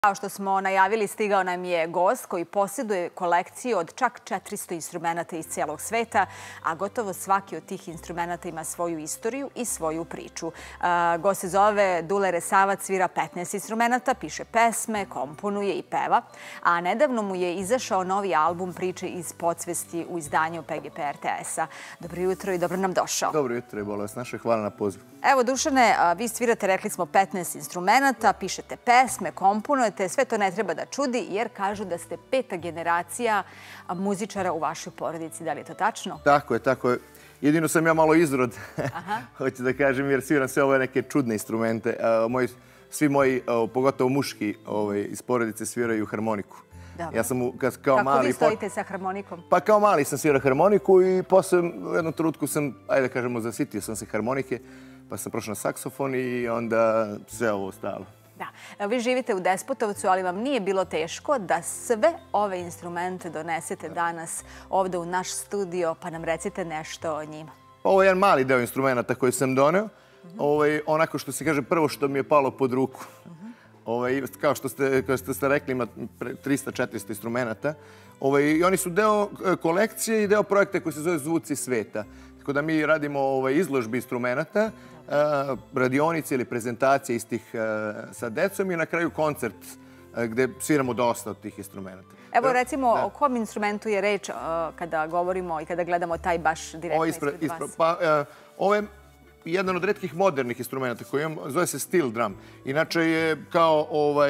Kao što smo najavili, stigao nam je gost koji posjeduje kolekciju od čak 400 instrumenta iz cijelog sveta, a gotovo svaki od tih instrumenta ima svoju istoriju i svoju priču. Gost se zove Dule Resavac, svira 15 instrumenta, piše pesme, komponuje i peva, a nedavno mu je izašao novi album Priče iz podsvesti u izdanju PGP RTS-a. Dobro jutro i dobro nam došao. Dobro jutro i bolest naše, hvala na pozivu. Evo, Dušane, vi svirate, rekli smo, 15 instrumenta, pišete pesme, komponujete, sve to ne treba da čudi, jer kažu da ste 5. generacija muzičara u vašoj porodici. Da li je to tačno? Tako je, tako je. Jedino sam ja malo izrod, hoću da kažem, jer sviram sve ove neke čudne instrumente. Svi moji, pogotovo muški iz porodice, sviraju harmoniku. Ja sam kao mali... Kako vi stojite sa harmonikom? Pa kao mali sam svirao harmoniku i posle u jednom trenutku sam, ajde da kažemo, zasitio sam se harmonike, pa sam prošao na saksofon i onda sve ovo ostalo. Da. Vi živite u Despotovcu, ali vam nije bilo teško da sve ove instrumente donesete danas ovde u naš studio, pa nam recite nešto o njima. Ovo je jedan mali deo instrumenta koji sam doneo. Onako što se kaže, prvo što mi je palo pod ruku. Kao što ste rekli, ima 300-400 instrumenta. I oni su deo kolekcije i deo projekta koji se zove Zvuci sveta. Tako da mi radimo izložbi instrumenta, radionice ili prezentacije istih sa decom i na kraju koncert gde sviramo dosta od tih instrumenta. Evo, recimo, o kom instrumentu je reč kada govorimo i kada gledamo taj baš direktno ispred vas? Ovo je jedan od retkih modernih instrumenta koji imam, zove se steel drum. Inače je kao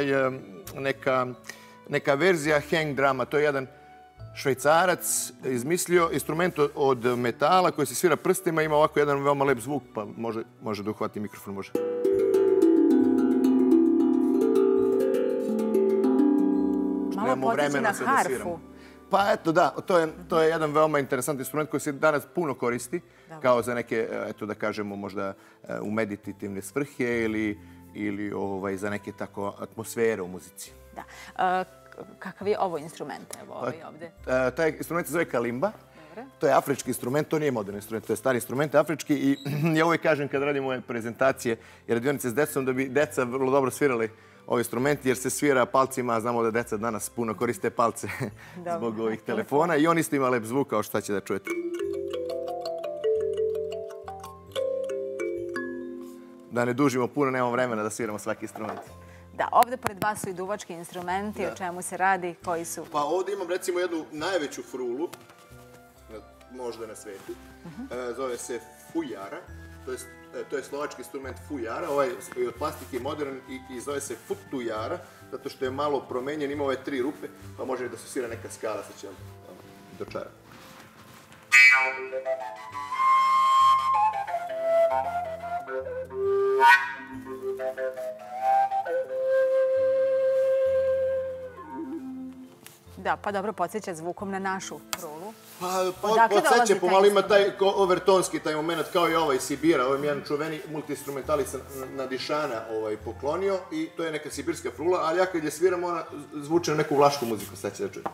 neka verzija hang drama. To je jedan Švajcarac izmislio instrument od metala koji se svira prstima, ima ovako jedan veoma lep zvuk, pa može da uhvati mikrofon, može. Malo potiče na harfu. Pa eto, da, to je jedan veoma interesantan instrument koji se danas puno koristi, kao za neke, eto da kažemo, možda u meditativne svrhe ili za neke tako atmosfere u muzici. Da. Kakav je ovo instrument, evo ovaj ovde? Taj instrument se zove kalimba. To je afrički instrument, to nije moderni instrument, to je stari instrument, afrički. I ja uvijek kažem kad radimo ove prezentacije i radionice s decom da bi deca vrlo dobro svirali ovaj instrument, jer se svira palcima, a znamo da deca danas puno koriste palce zbog ovih telefona i on isto ima lep zvuk, kao šta će da čujete. Da ne dužimo puno, nemamo vremena da sviramo svaki instrument. Da, ovde pored vas su i duvački instrumenti, o čemu se radi, koji su? Pa ovdje imam recimo jednu najveću frulu, možda na svetu, zove se fujara, to je slovački instrument fujara, ovaj je od plastike modern i zove se futujara, zato što je malo promenjen, ima ove 3 rupe, pa može da se svira neka skala, sad će vam dočarati. Da, pa dobro, podsjeća zvukom na našu frulu. Pa podsjeća, pomalo ima taj overtonski, taj moment, kao i ovaj Sibira. Ovo je jedan čuveni multiinstrumentalist na Dišana poklonio i to je neka sibirska frula, ali ja kad je sviram, ona zvuče na neku vlašku muziku, sad će da čujem.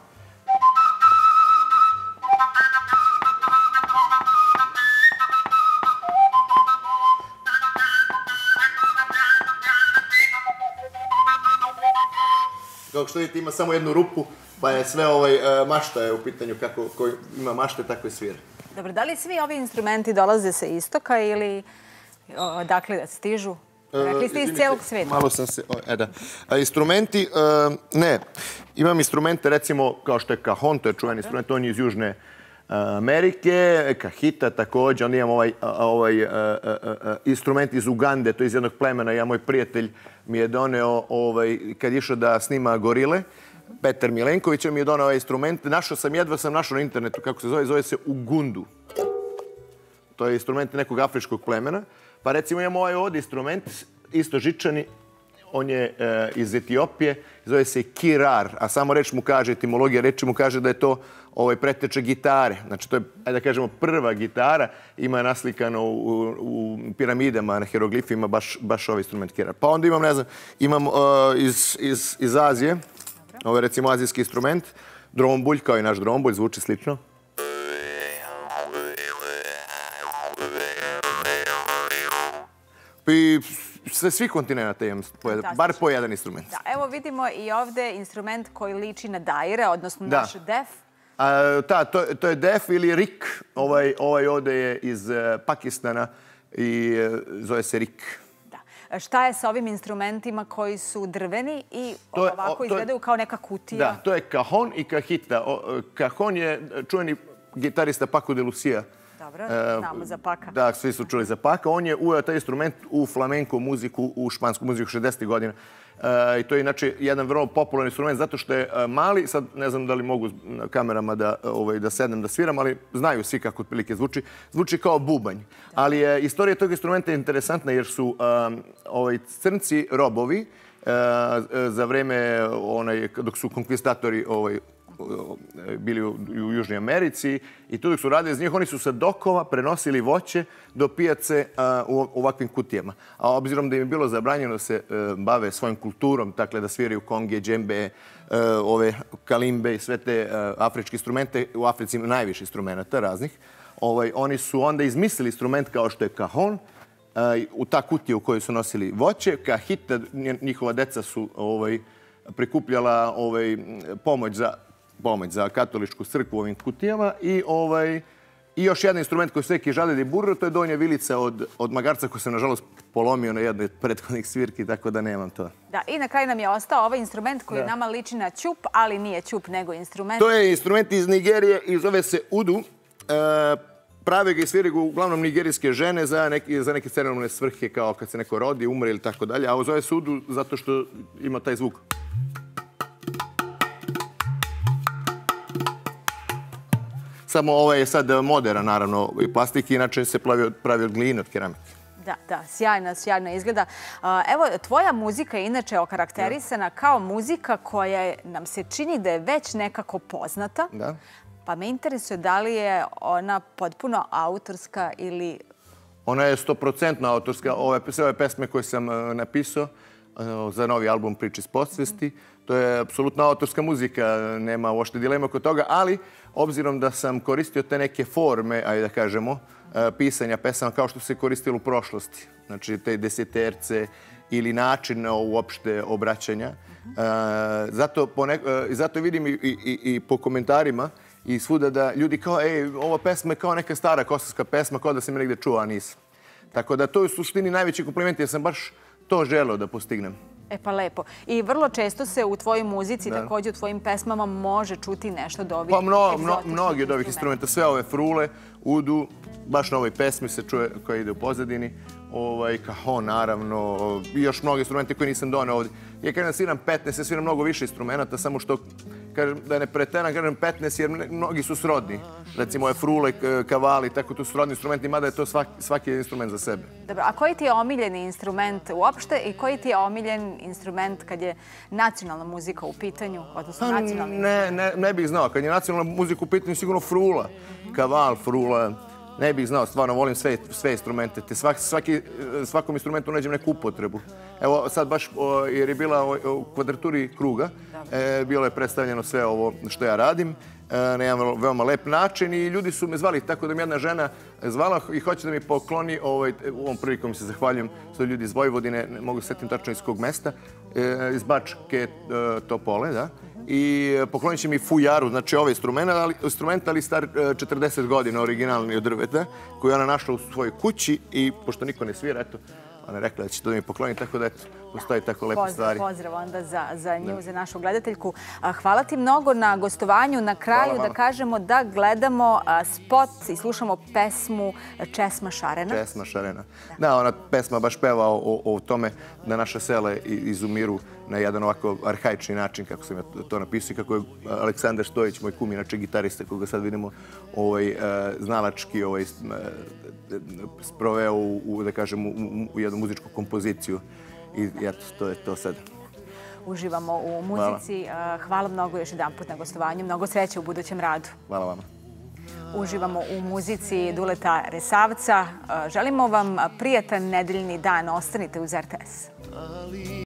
Kao što vidite, ima samo jednu rupu, pa je sve mašta je u pitanju, kako ima mašte, tako i svira. Dobro, da li svi ovi instrumenti dolaze sa istoka ili odakle da stižu? Rekli ste iz cijelog sveta. Malo sam se, da. Instrumenti, ne. Imam instrumente, recimo, kao što je cajon, to je čuveni instrument, on je iz Južne Amerike, kahita također, onda imam ovaj instrument iz Ugande, to je iz jednog plemena, ja, moj prijatelj mi je doneo, kad je išao da snima gorile, Petar Milenković mi je donao ovaj instrument, jedva sam našao na internetu, kako se zove se Ugundu. To je instrument nekog afričkog plemena, pa recimo imamo ovaj ovdje instrument, isto žičani, on je iz Etiopije, zove se kirar, a samo reč mu kaže, etimologija reči mu kaže da je to preteče gitare. Znači, to je, ajde da kažemo, prva gitara, ima naslikano u piramidama, na hieroglifima, baš ovaj instrument kirar. Pa onda imam, ne znam, imam iz Azije, ovo je recimo azijski instrument, drombulj, kao i naš drombulj, zvuči slično. I Sa svih kontinenta imam bar po jedan instrument. Da, evo vidimo i ovde instrument koji liči na daire, odnosno naš def. To je def ili rik. Ovaj ovde je iz Pakistana i zove se rik. Šta je sa ovim instrumentima koji su drveni i ovako izgledaju kao neka kutija? Da, to je cajon i cajita. Cajon je čuveni gitarista Paco de Lucia. Dobro, znamo za Paka. Da, svi su čuli za Paka. On je uveo taj instrument u flamenko muziku, u špansku muziku 60. godina. I to je inače jedan vrlo popularan instrument zato što je mali. Sad ne znam da li mogu na kamerama da sednem da sviram, ali znaju svi kako otprilike zvuči. Zvuči kao bubanj. Ali je istorija tog instrumenta interesantna jer su crnci robovi za vreme dok su konkvistatori bili u Južnoj Americi i tu dok su radili iz njih, oni su sa dokova prenosili voće do pijace u ovakvim kutijama. A obzirom da im je bilo zabranjeno da se bave svojim kulturom, dakle da sviraju konge, džembe, ove kalimbe i sve te afričke instrumente, u Africi ima najviše instrumenta raznih, oni su onda izmislili instrument kao što je cajon, u ta kutija u kojoj su nosili voće. Cajita, njihova deca su prikupljala pomoć za katoličku crkvu u ovim kutijama i još jedan instrument koji sveki žade da je burro, to je donja vilica od magarca koji sam nažalost polomio na jednoj od prethodnih svirki, tako da nemam to. Da, i na kraju nam je ostao ovaj instrument koji nama liči na ćup, ali nije ćup nego instrument. To je instrument iz Nigerije i zove se udu. Prave ga i svire ga uglavnom nigerijske žene za neke ceremonalne svrhe, kao kad se neko rodi, umre ili tako dalje, a zove se udu zato što ima taj zvuk. Samo ovaj je sad moderan, naravno, i plastik, inače se pravi od gline, od keramike. Da, sjajno izgleda. Evo, tvoja muzika je inače okarakterisana kao muzika koja nam se čini da je već nekako poznata. Da. Pa me interesuje da li je ona potpuno autorska ili... Ona je 100% autorska. Sve ove pesme koje sam napisao za novi album Priče iz podsvesti, to je apsolutno autorska muzika, nema uopšte dilema oko toga, ali obzirom da sam koristio te neke forme, ajde da kažemo, pisanja pesama kao što se koristilo u prošlosti, znači te deseterce ili način uopšte obraćanja. Zato vidim i po komentarima i svuda da ljudi kao, ova pesma je kao neka stara kosovska pesma, kao da sam je negde čuo, a nisam. Tako da to je u suštini najveći kompliment, jer sam baš to želeo da postignem. E pa lepo. I vrlo često se u tvojoj muzici, također u tvojim pesmama, može čuti nešto od ovih egzotičnih mnogi od ovih instrumenta. Sve ove frule, udu, baš na ovoj pesmi se čuje koja ide u pozadini. Cajon, naravno, i još mnogo instrumenta koje nisam doneo ovdje. Ja kada sviram 15, ja sviram mnogo više instrumenta, samo što, da ne preteram, kažem 15 jer mnogi su srodni. Recimo ove frule, kavali, tako tu srodni instrumenti, mada je to svaki instrument za sebe. Dobro, a koji ti je omiljeni instrument uopšte i koji ti je omiljen instrument kad je nacionalna muzika u pitanju, odnosno nacionalni instrument? Ne bih znao. Kad je nacionalna muzika u pitanju, sigurno frula, kaval, frula. Ne bih znao, stvarno volim sve instrumente. Svakom instrumentu nađem neku upotrebu. Evo sad baš, jer je bila u kvadraturi kruga, bilo je predstavljeno sve ovo što ja radim na jedan veoma lep način i ljudi su me zvali, tako da mi jedna žena zvala i hoće da mi pokloni, u ovom prilikom se zahvaljujem, su ljudi iz Vojvodine, ne mogu setim tačno iz kog mesta, iz Bačke Topole, da. I poklonit će mi fujaru, znači ovaj instrument, ali star 40 godina, originalni od drveta, koju je ona našla u svojoj kući i pošto niko ne svira, eto, ona je rekla da će to da mi pokloni, tako da eto, postoji tako lepe stvari. Pozdrav onda za nju, za našu gledateljku. Hvala ti mnogo na gostovanju. Na kraju da kažemo da gledamo spot i slušamo pesmu Česma šarena. Česma šarena. Da, ona pesma baš peva o tome da naša sela izumiru na jedan ovako arhaični način, kako sam ja to napisao i kako je Aleksandar Stojić, moj kum, inače gitarista, koga sad vidimo znalački sproveo da kažem, u jednu muzičku kompoziciju. I eto, to je to sad. Uživamo u muzici. Hvala mnogo još jedan put na gostovanju. Mnogo sreće u budućem radu. Hvala vama. Uživamo u muzici Duleta Resavca. Želimo vam prijatan nedeljni dan. Ostanite uz RTS.